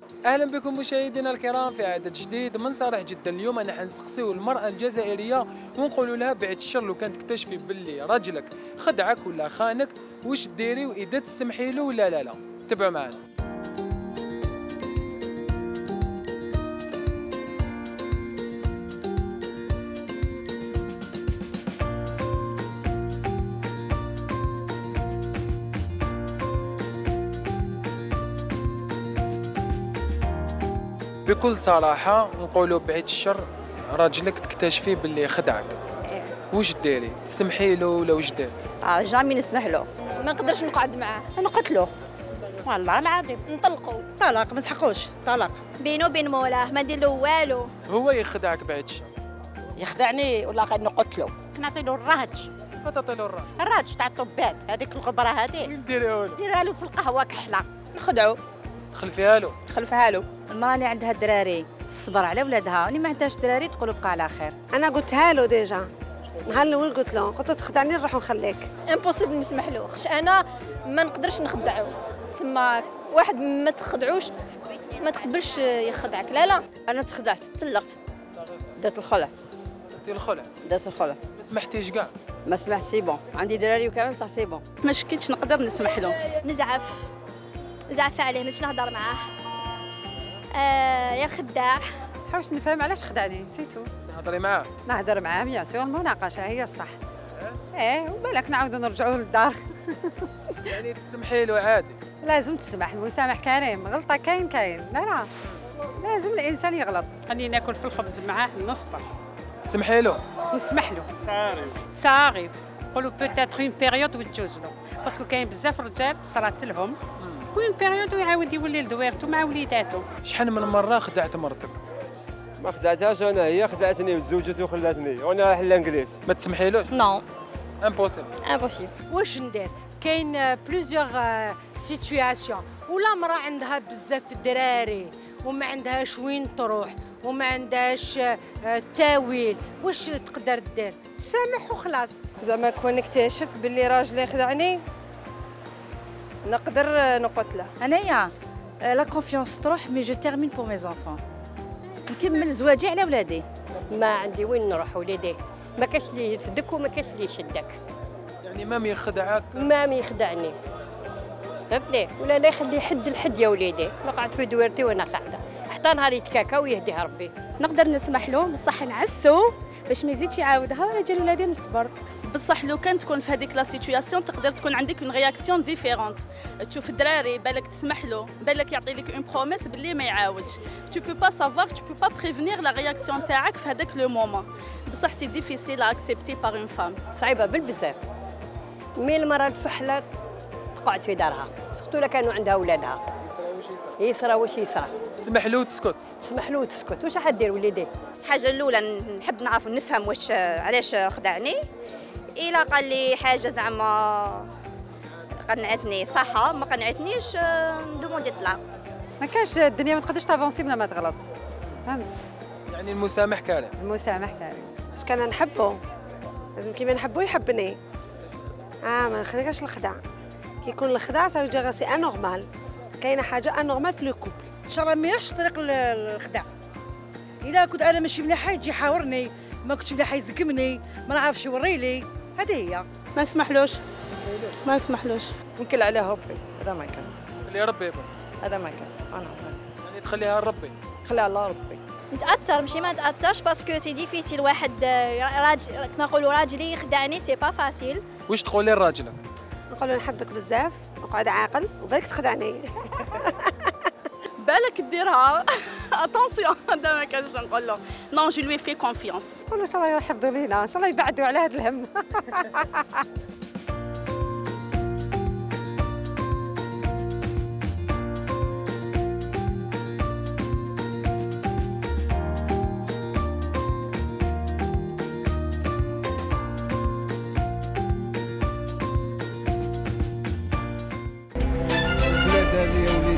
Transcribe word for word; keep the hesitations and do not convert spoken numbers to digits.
اهلا بكم مشاهدينا الكرام في عدد جديد من صالح جدا. اليوم انا حنسقسيو المراه الجزائريه ونقولوا لها بعد الشر لو كانت تكتشفي باللي راجلك خدعك ولا خانك واش ديري واذا تسمحي له ولا لا لا. تبعوا معنا. بكل صراحة نقولوا بعيد الشر راجلك تكتشفي باللي خدعك واش ديري؟ تسمحي له ولا واش ديري؟ اه جامي نسمح له. ما نقدرش نقعد معاه. نقتلو والله العظيم. نطلقوا طلاق ما نسحقوش طلاق بينه وبين مولاه ما ندير له والو. هو يخدعك بعيد الشر يخدعني ولا غير نقتلو. نعطي له الرهج. فتعطي له الراحة. الرهج تاع الطبات هذيك الغبره هذه وين ديريها له؟ ديرها له في القهوه كحله. نخدعو تخلفيها له. خلفها له. المراه اللي عندها الدراري تصبر على ولادها واللي ما عندهاش دراري تقول بقى على خير. انا قلتها له ديجا نهار الاول قلت له قلت له تخدعني نروح ونخليك. امبوسيبل نسمح له خش انا ما نقدرش نخدعه. تما واحد ما تخدعوش ما تقبلش يخدعك. لا لا انا تخدعت طلقت درت الخلع. درتي الخلع. درت الخلع ما سمحتيش كاع. ما سمحت سي بون عندي دراري وكامل صح سي بون. ما شكيتش نقدر نسمح له. نزعف نزعف عليه باش نهضر معاه. آه يا الخداع. حاولت نفهم علاش خدعني سيتو. تهضري معاه. نهضر معاه بيان سور المناقشه هي الصح. ايه وبالك نعاودوا نرجعوا للدار. يعني تسمحي له عادي. لازم تسمح المسامح كريم غلطه كاين كاين لا لا لازم الانسان يغلط. خليني ناكل في الخبز معاه نصبر تسمحي له. نسمح له صاريف نقولوا بوتيتر اون بيريود وتجوز له باسكو كاين بزاف رجال صرات لهم وين بيريود ويعاود يولي لدويرته مع وليداته. شحال من مره خدعت مرتك؟ ما خدعتهاش انا، هي خدعتني وتزوجت وخلاتني وانا حل انجليز. ما تسمحيلوش؟ نو امبوسيبل. امبوسيبل. واش ندير؟ كاين بليزيوغ سيتوياسيون ولا مرا عندها بزاف الدراري وما عندهاش وين تروح وما عندهاش تاويل، واش تقدر دير؟ تسامح وخلاص. زعما كون نكتشف باللي راجلي خدعني نقدر نقتله. انايا لا كونفيونس تروح مي جو تيرمين بور مي زونفون. نكمل زواجي على ولادي. ما عندي وين نروح وليدي، ما كاش اللي يفدك وما كاش اللي يشدك. يعني مامي يخدعك؟ مامي يخدعني فهمتني، ولا لا يخلي حد لحد يا وليدي، نقعد في دويرتي وانا قاعده حتى نهار يتكاكا ويهديها ربي. نقدر نسمح له بصح نعسو باش ما يزيدش يعاودها ويجي ولادي نصبر. بصح لو كان تكون في هذيك لا سيتوياسيون تقدر تكون عندك اون رياكسيون ديفيرونت. تشوف الدراري بالك تسمح له بالك يعطي لك اون بروميس باللي ما يعاودش. تو بو با سافوار تو بو با بريفينير لا رياكسيون تاعك في هذاك لو مومون. بصح سي ديفيسيل ا اكسبتي بار اون فام. صعيبه بالبزاف. مي المراه الفحله تقعد في دارها سقطوا لها كانوا عندها اولادها. يصرى واش يصرى. تسمح له وتسكت. تسمح له وتسكت. واش راح دير وليدي؟ الحاجه الاولى نحب نعرف نفهم واش علاش خدعني. إلا قال لي حاجه زعما قنعتني صح ما قنعتنيش ندوموندي طلاق. ما كاش الدنيا ما تقدرش تافونسي بلا ما تغلط فهمت. يعني المسامح كريم. المسامح كريم بس كان نحبه لازم كيما نحبه يحبني. اه ما نخليكش الخدع. كي يكون الخدع صافي يجي غاسي انورمال. كاينه حاجه انورمال في لو كوبل. ان شاء الله ما يروحش طريق الخدع. اذا كنت انا ماشي مليحه يجي يحاورني، ما كنتش مليحه يزكمني، ما نعرفش يوري لي. هذه هي. ما نسمحلوش ما نسمحلوش. نكل عليه ربي هذا ما كان. اللي ربي يبارك. هذا ما كان انا يعني تخليها لربي. خليها الله ربي. نتاثر ماشي ما نتاثرش باسكو سي ديفيسيل واحد راجل كما نقولوا راجلي يخدعني سي با فاسيل. واش تقولي لراجلك؟ نقول له نحبك بزاف نقعد عاقل وبالك تخدعني. بالك ديرها اتونسيون. هذا ما كانش نقول له نون جو لوي في كونفيونس. نقول له ان شاء الله يحفظوا لينا ان شاء الله يبعدوا على هذا الهم.